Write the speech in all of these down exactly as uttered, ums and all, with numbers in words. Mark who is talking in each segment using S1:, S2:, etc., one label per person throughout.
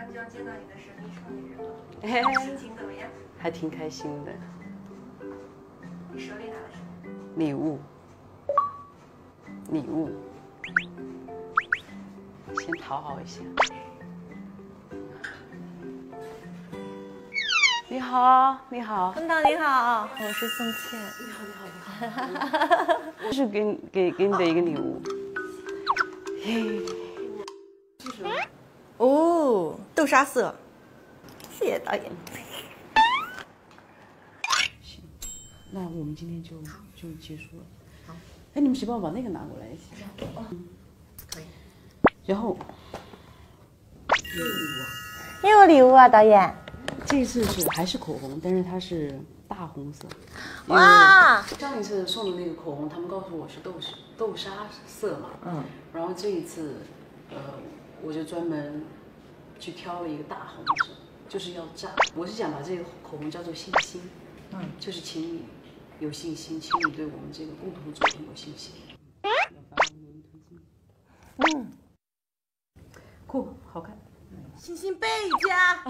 S1: 就要见到你的神秘创意人了，心情怎么样？
S2: 还挺开心的。
S1: 你手里拿的什么？
S2: 礼物。礼物。先讨好一下。你好，你好，
S3: 芬导你好，我是宋茜。
S2: 你好，你好，你好。这是给你给给你的一个礼物。嘿。是什么？
S3: 哦，豆沙色。谢谢导演。
S2: 行，那我们今天就就结束了。好。哎，你们谁帮我把那个拿过来一下？嗯，可以。然后。又有礼物啊！
S3: 又有礼物啊，导演。
S2: 这次是还是口红，但是它是大红色。
S3: 哇！
S2: 上一次送的那个口红，他们告诉我是豆豆沙色嘛，嗯，然后这一次，呃，我就专门去挑了一个大红色，就是要炸。我是想把这个口红叫做信心，嗯，就是请你有信心，请你对我们这个共同作品有信心。嗯，酷，好看。
S3: 星星倍加。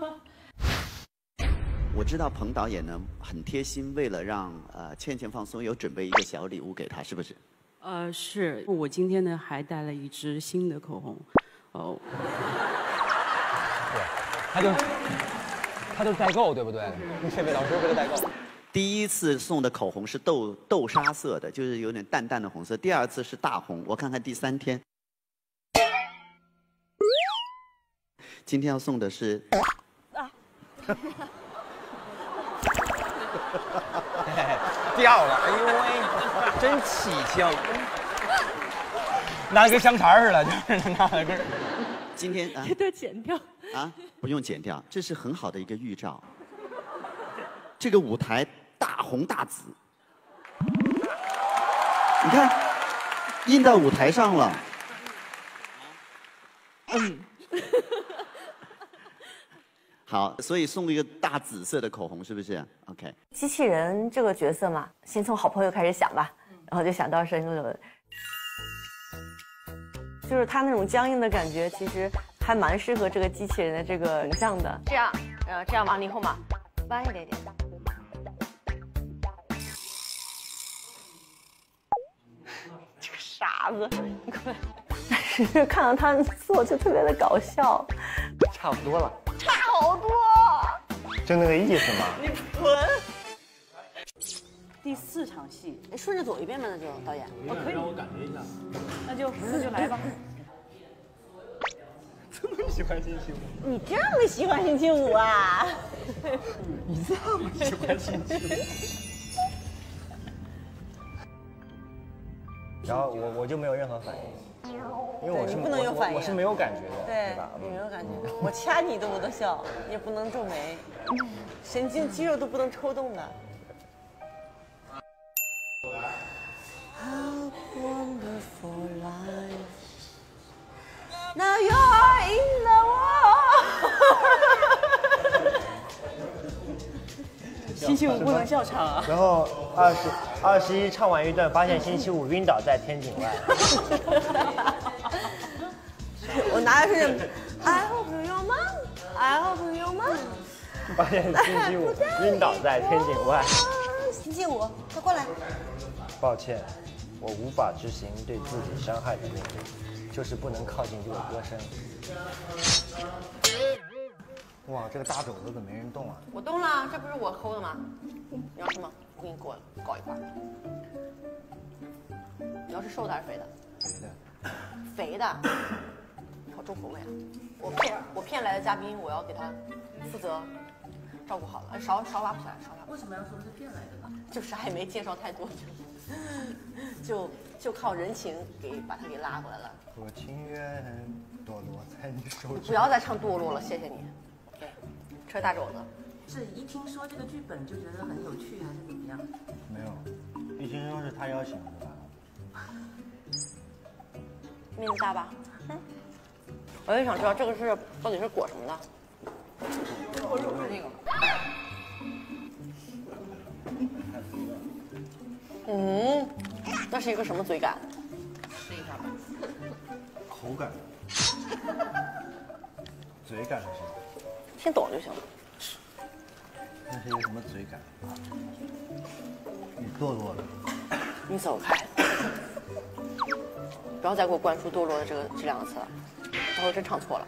S4: 我知道彭导演呢很贴心，为了让呃倩倩放松，有准备一个小礼物给她，是不是？
S2: 呃，是我今天呢还带了一支新的口红，哦。
S5: 对，他就他就是代购，对不对？这位老师为了代购。
S4: 第一次送的口红是豆豆沙色的，就是有点淡淡的红色。第二次是大红，我看看第三天。今天要送的是。啊。
S5: 掉了，哎呦喂，真起劲，拿跟香肠似的，就是拿了根。
S4: 今天啊，
S3: 这段剪掉
S4: 啊，不用剪掉，这是很好的一个预兆。这个舞台大红大紫，你看，印到舞台上了。嗯。好，所以送一个大紫色的口红，是不是 ？OK。
S3: 机器人这个角色嘛，先从好朋友开始想吧，然后就想到是那种，就是他那种僵硬的感觉，其实还蛮适合这个机器人的这个形象的。这样，呃，这样往你后嘛，弯一点点。这个傻子，你快！但是看到他做就特别的搞笑。
S5: 差不多了。
S3: 差好多，
S5: 就那个意思嘛。
S3: 你滚！
S2: 第四场戏，
S3: 哎，顺着走一遍吧，那就导演。
S2: 哦，可以，让我感觉一下。那就那就来吧。
S5: 这么喜欢星期五？
S3: 你这么喜欢星期五啊？
S5: 你这么喜欢星期五？然后我我就没有任何反应。因为我是
S3: 不能有反应，
S5: 我是没有感觉的，
S3: 对吧？你没有感觉，我掐你都我都笑，也不能皱眉，神经肌肉都不能抽动的。How wonderful life. Now you're in the world.
S2: 星期五不能笑场啊。
S6: 然后二十二十一唱完一段，发现星期五晕倒在天井外。
S3: 我拿的是 I hope you're mine, I hope you're mine。
S6: 发现星期五晕倒在天井外。
S3: 星期五，快过来。
S6: 抱歉，我无法执行对自己伤害的命令，就是不能靠近这个歌声。哇，这个大肘子怎么没人动啊？
S3: 我动了，这不是我抠的吗？你要吃吗？我给你过搞一块。你要是瘦的还是肥的？
S6: 肥的。
S3: 肥的。好重口味啊！我骗我骗来的嘉宾，我要给他负责照顾好了。勺勺拉不起来，勺拉。
S2: 为什么要说是骗来的呢？
S3: 就啥也没介绍太多，就就靠人情给把他给拉过来了。
S6: 我情愿堕落在你手中。
S3: 不要再唱堕落了，谢谢你。对，吃大肘子。
S2: 是一听说这个剧本就觉得很有趣，还是怎么样？
S6: 没有，一听说是他邀请的。
S3: 面子大吧？嗯。我也想知道这个是到底是裹什么的。我手是那个。嗯，那是一个什么嘴感？
S2: 试一下吧。
S6: 口感。 嘴感是什么？
S3: 听懂就行了。
S6: 那是一个什么嘴感？你堕落了。
S3: 你走开，不要再给我灌输堕落的这个这两个词了，待会真唱错了。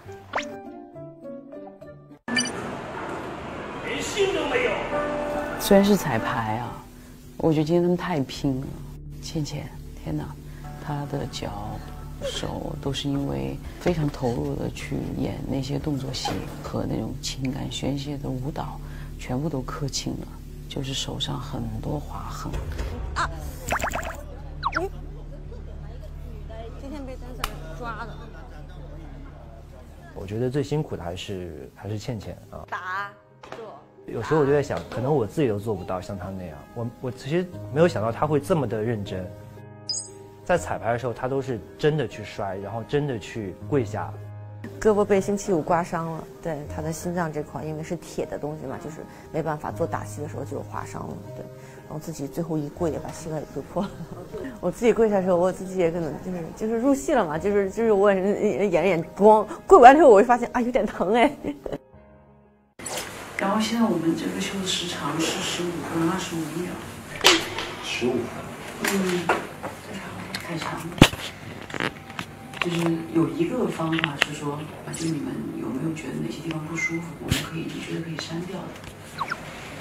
S7: 连信都没有。
S2: 虽然是彩排啊，我觉得今天他们太拼了。倩倩，天哪，她的脚、手都是因为非常投入的去演那些动作戏和那种情感宣泄的舞蹈，全部都刻清了，就是手上很多划痕。啊！你今天被单子抓的。
S6: 我觉得最辛苦的还是还是倩倩啊。
S3: 打坐。
S6: 有时候我就在想，可能我自己都做不到像她那样。我我其实没有想到她会这么的认真。在彩排的时候，她都是真的去摔，然后真的去跪下。
S8: 胳膊被星期五刮伤了，对他的心脏这块，因为是铁的东西嘛，就是没办法做打戏的时候就划伤了，对。然后自己最后一跪，把膝盖给跪破了。我自己跪下的时候，我自己也可能就是就是入戏了嘛，就是就是我演着演光跪完之后，我就发现啊有点疼哎。然后现在我们这个秀的时长是十五分二十五秒。
S6: 十五分。
S8: 嗯，太长了。就是有一个方法是说，啊，就你们有没有觉得哪些地方不舒服，我们可以你觉得可以删掉的。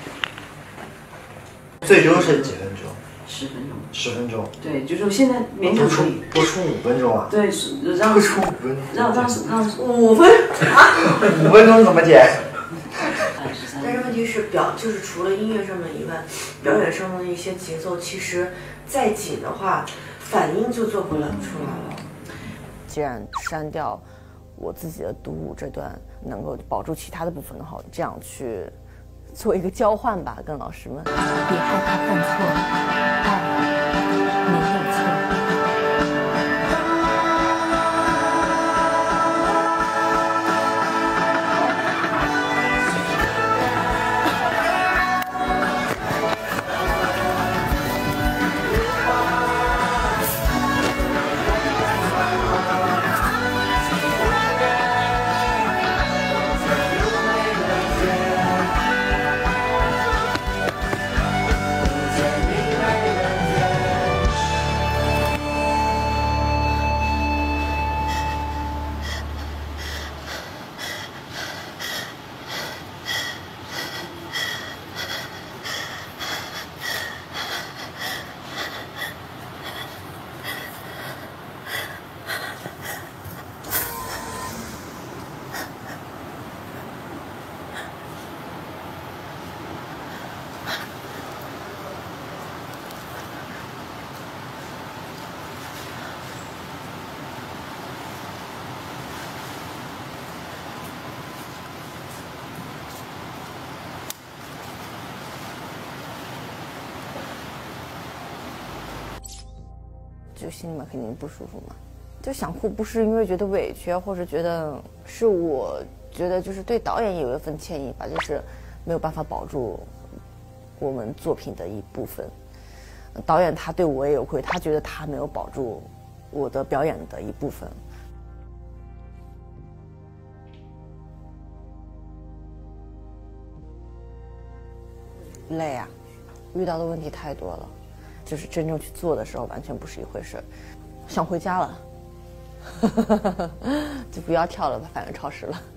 S6: 最终是几分钟？
S8: 十分钟。
S6: 十分钟。
S8: 对，就是现在勉强可以。
S6: 播出五分钟啊？
S8: 对，让
S6: 出五分钟。
S8: 让让让五分啊？
S6: 五分钟怎么剪？
S9: 但是问题是表就是除了音乐上面以外，表演上的一些节奏，其实再紧的话，反应就做不了出来了。
S8: 既然删掉我自己的独舞这段，能够保住其他的部分的话，这样去做一个交换吧，跟老师们。别害怕犯错，爱没有错。就心里面肯定不舒服嘛，就想哭，不是因为觉得委屈，或者觉得是我觉得就是对导演有一份歉意吧，就是没有办法保住我们作品的一部分。导演他对我也有愧，他觉得他没有保住我的表演的一部分。累啊，遇到的问题太多了。就是真正去做的时候，完全不是一回事。想回家了，就不要跳了吧，反正超时了。